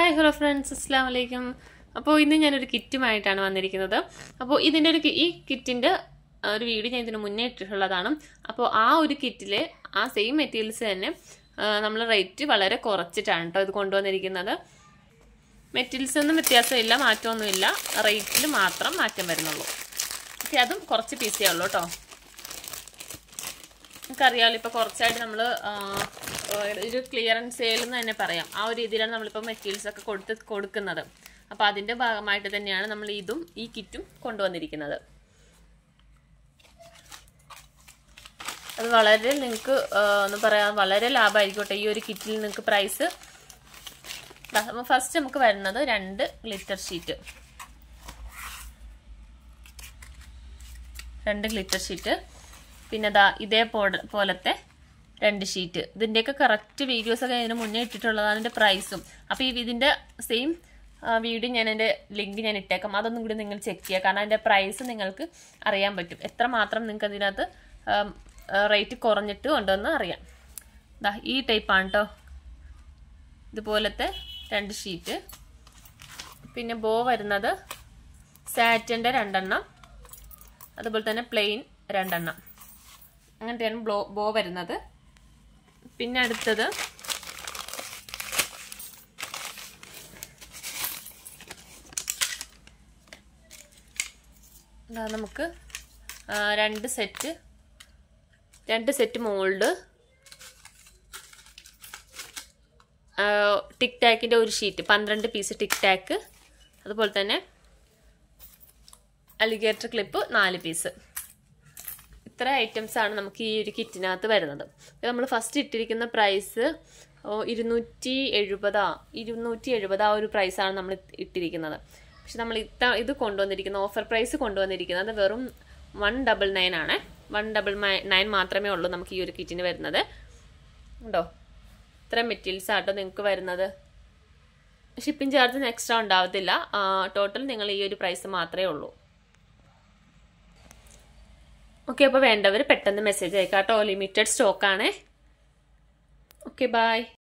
Hi hello friends, അസ്സലാമു അലൈക്കും. അപ്പോൾ ഇന്ന് ഞാനൊരു കിറ്റുമായിട്ടാണ് വന്നിരിക്കുന്നത്. അപ്പോൾ ഇതിൻ്റെ ഈ കിറ്റിൻ്റെ ഒരു വീഡിയോ ഞാൻ ഇതിന് മുന്നേ ഇട്ടിട്ടുള്ളതാണ്. അപ്പോൾ ആ ഒരു കിറ്റിൽ ആ സെയിം മെറ്റീരിയൽസ് തന്നെ നമ്മൾ റേറ്റ് വളരെ കുറച്ചിട്ടാണ് കേട്ടോ ഇത് കൊണ്ടുവന്നിരിക്കുന്നത്. മെറ്റീരിയൽസ് ഒന്നും വ്യത്യാസമില്ല, മാറ്റമൊന്നുമില്ല, റേറ്റിൽ മാത്രം മാറ്റം വരുന്നുള്ളൂ. പക്ഷേ അതും കുറച്ച് പീസേ ഉള്ളൂ കേട്ടോ. നമുക്കറിയാമല്ലോ, ഇപ്പോൾ കുറച്ചായിട്ട് നമ്മൾ ഒരു ക്ലിയറൻസ് സെയിൽ എന്ന് തന്നെ പറയാം. ആ ഒരു രീതിയിലാണ് നമ്മളിപ്പോൾ മെറ്റീരിയൽസ് ഒക്കെ കൊടുക്കുന്നത്. അപ്പോൾ അതിൻ്റെ ഭാഗമായിട്ട് തന്നെയാണ് നമ്മൾ ഈ കിറ്റും കൊണ്ടുവന്നിരിക്കുന്നത്. അത് വളരെ നിങ്ങൾക്ക് ഒന്ന് പറയാം, വളരെ ലാഭമായിരിക്കട്ടെ ഈ ഒരു കിറ്റിൽ നിങ്ങൾക്ക് പ്രൈസ്. ഫസ്റ്റ് നമുക്ക് വരുന്നത് 2 ഗ്ലിറ്റർ ഷീറ്റ്, 2 ഗ്ലിറ്റർ ഷീറ്റ്. പിന്നെ ഇതേപോലത്തെ 2 ഷീറ്റ്. ഇതിൻ്റെയൊക്കെ കറക്റ്റ് വീഡിയോസൊക്കെ അതിന് മുന്നേ ഇട്ടിട്ടുള്ളതാണ്, അതിൻ്റെ പ്രൈസും. അപ്പോൾ ഇതിൻ്റെ സെയിം വീഡിയോ എൻ്റെ ലിങ്ക് ഞാൻ ഇട്ടേക്കാം. അതൊന്നും കൂടി നിങ്ങൾ ചെക്ക് ചെയ്യുക, കാരണം അതിൻ്റെ പ്രൈസ് നിങ്ങൾക്ക് അറിയാൻ പറ്റും. എത്രമാത്രം നിങ്ങൾക്ക് അതിനകത്ത് റേറ്റ് കുറഞ്ഞിട്ട് ഉണ്ടെന്ന് അറിയാം. ഈ ടൈപ്പാണ് കേട്ടോ, ഇതുപോലത്തെ 2 ഷീറ്റ്. പിന്നെ ബോ വരുന്നത് സാറ്റിൻ്റെ 2 എണ്ണം, അതുപോലെ തന്നെ പ്ലെയിൻ 2 എണ്ണം. അങ്ങനത്തെയാണ് ബോ വരുന്നത്. പിന്നെ അടുത്തത് നമുക്ക് 2 സെറ്റ് മോൾഡ്, ടിക് ടാക്കിൻ്റെ ഒരു ഷീറ്റ്, 12 പീസ് ടിക് ടാക്ക്, അതുപോലെ തന്നെ അലിഗേറ്റർ ക്ലിപ്പ് 4 പീസ്. ഇത്ര ഐറ്റംസാണ് നമുക്ക് ഈ ഒരു കിറ്റിനകത്ത് വരുന്നത്. നമ്മൾ ഫസ്റ്റ് ഇട്ടിരിക്കുന്ന പ്രൈസ് 270 ആ ഒരു പ്രൈസാണ് നമ്മൾ ഇട്ടിരിക്കുന്നത്. പക്ഷെ നമ്മൾ ഇത് കൊണ്ടുവന്നിരിക്കുന്ന ഓഫർ പ്രൈസ് കൊണ്ടുവന്നിരിക്കുന്നത് വെറും 199 ആണ്. 199 മാത്രമേ ഉള്ളൂ നമുക്ക് ഈ ഒരു കിറ്റിന് വരുന്നത്. ഉണ്ടോ, ഇത്ര മെറ്റീരിയൽസ് ആട്ടോ നിങ്ങൾക്ക് വരുന്നത്. ഷിപ്പിംഗ് ചാർജ് എക്സ്ട്രാ ഉണ്ടാവത്തില്ല. ടോട്ടൽ നിങ്ങൾ ഈ ഒരു പ്രൈസ് മാത്രമേ ഉള്ളൂ. ഓക്കെ, അപ്പോൾ വേണ്ടവർ പെട്ടെന്ന് മെസ്സേജ് അയക്കാം കേട്ടോ. ലിമിറ്റഡ് സ്റ്റോക്കാണേ. Okay, by.